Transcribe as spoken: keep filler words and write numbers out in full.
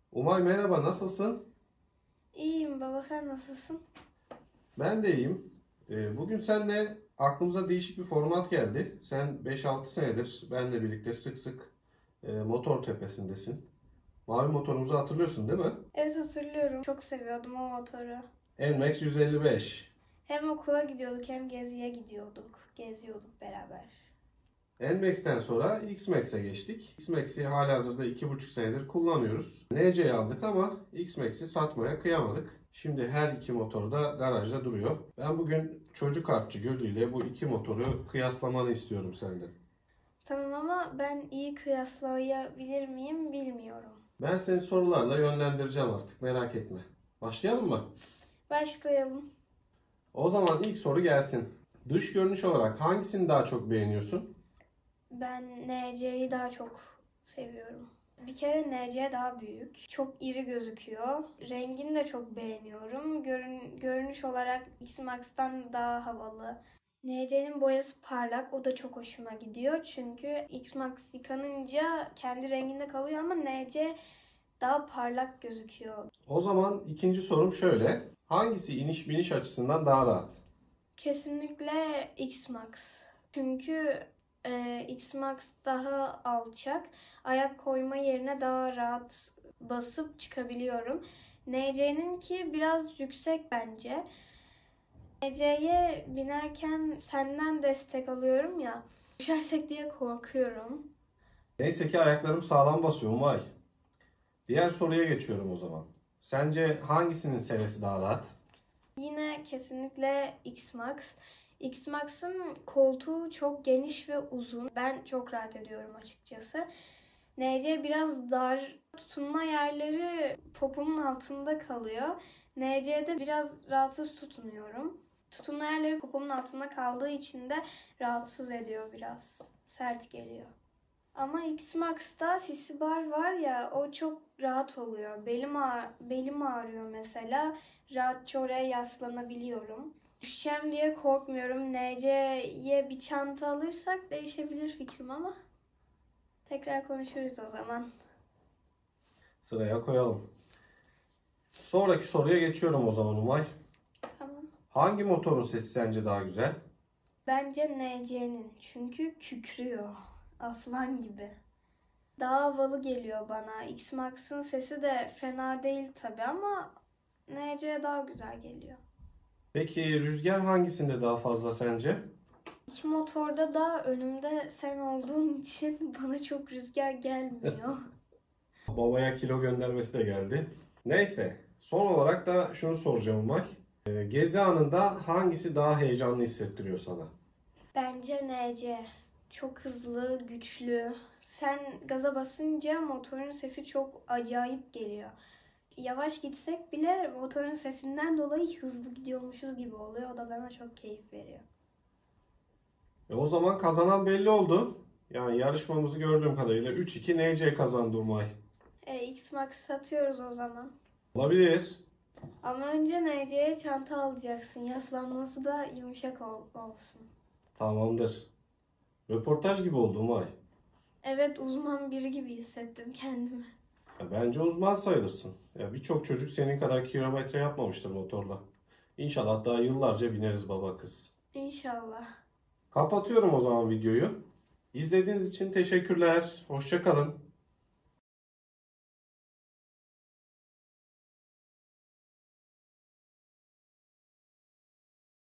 Umay merhaba, nasılsın? İyiyim baba, sen nasılsın? Ben de iyiyim. Ee, Bugün seninle aklımıza değişik bir format geldi. Sen beş altı senedir benle birlikte sık sık e, motor tepesindesin. Mavi motorumuzu hatırlıyorsun değil mi? Evet, hatırlıyorum. Çok seviyordum o motoru. N-Max yüz elli beş. Hem okula gidiyorduk hem geziye gidiyorduk. Geziyorduk beraber. N-Max'ten sonra X-Max'e geçtik. X-Max'i halihazırda iki buçuk senedir kullanıyoruz. N C'yi aldık ama X-Max'i satmaya kıyamadık. Şimdi her iki motor da garajda duruyor. Ben bugün çocuk artçı gözüyle bu iki motoru kıyaslamanı istiyorum senden. Tamam ama ben iyi kıyaslayabilir miyim bilmiyorum. Ben seni sorularla yönlendireceğim artık, merak etme. Başlayalım mı? Başlayalım. O zaman ilk soru gelsin. Dış görünüş olarak hangisini daha çok beğeniyorsun? Ben N C'yi daha çok seviyorum. Bir kere N C daha büyük. Çok iri gözüküyor. Rengini de çok beğeniyorum. Görün, görünüş olarak X-Max'tan daha havalı. N C'nin boyası parlak. O da çok hoşuma gidiyor. Çünkü X-Max yıkanınca kendi renginde kalıyor ama N C daha parlak gözüküyor. O zaman ikinci sorum şöyle. Hangisi iniş biniş açısından daha rahat? Kesinlikle X-Max. Çünkü e, X-Max daha alçak. Ayak koyma yerine daha rahat basıp çıkabiliyorum. N C'ninki biraz yüksek bence. N C'ye binerken senden destek alıyorum ya. Düşersek diye korkuyorum. Neyse ki ayaklarım sağlam basıyor Umay. Diğer soruya geçiyorum o zaman. Sence hangisinin seviyesi daha rahat? Yine kesinlikle X-Max. X-Max'ın koltuğu çok geniş ve uzun. Ben çok rahat ediyorum açıkçası. N C biraz dar. Tutunma yerleri popomun altında kalıyor. N C'de biraz rahatsız tutunuyorum. Tutunma yerleri popomun altında kaldığı için de rahatsız ediyor biraz. Sert geliyor. Ama X-Max'ta sisi bar var ya, o çok rahat oluyor. Belim, ağ belim ağrıyor mesela. Rahatça oraya yaslanabiliyorum. Düşeceğim diye korkmuyorum. N C'ye bir çanta alırsak değişebilir fikrim ama tekrar konuşuruz o zaman. Sıraya koyalım. Sonraki soruya geçiyorum o zaman Umay. Tamam. Hangi motorun sesi sence daha güzel? Bence N C'nin. Çünkü kükrüyor. Aslan gibi. Daha havalı geliyor bana. X-Max'ın sesi de fena değil tabi ama N C daha güzel geliyor. Peki rüzgar hangisinde daha fazla sence? İki motorda da önümde sen olduğun için bana çok rüzgar gelmiyor. Babaya kilo göndermesi de geldi. Neyse, son olarak da şunu soracağım Umay. Ee, Gezi anında hangisi daha heyecanlı hissettiriyor sana? Bence N C. Çok hızlı, güçlü. Sen gaza basınca motorun sesi çok acayip geliyor. Yavaş gitsek bile motorun sesinden dolayı hızlı gidiyormuşuz gibi oluyor. O da bana çok keyif veriyor. E o zaman kazanan belli oldu. Yani yarışmamızı gördüğüm kadarıyla üç iki N C kazandı Umay. E, X-Max satıyoruz o zaman. Olabilir. Ama önce N C'ye çanta alacaksın. Yaslanması da yumuşak ol olsun. Tamamdır. Röportaj gibi oldu Umay. Evet, uzman biri gibi hissettim kendimi. Ya bence uzman sayılırsın. Ya birçok çocuk senin kadar kilometre yapmamıştır motorla. İnşallah daha yıllarca bineriz baba kız. İnşallah. Kapatıyorum o zaman videoyu. İzlediğiniz için teşekkürler. Hoşça kalın.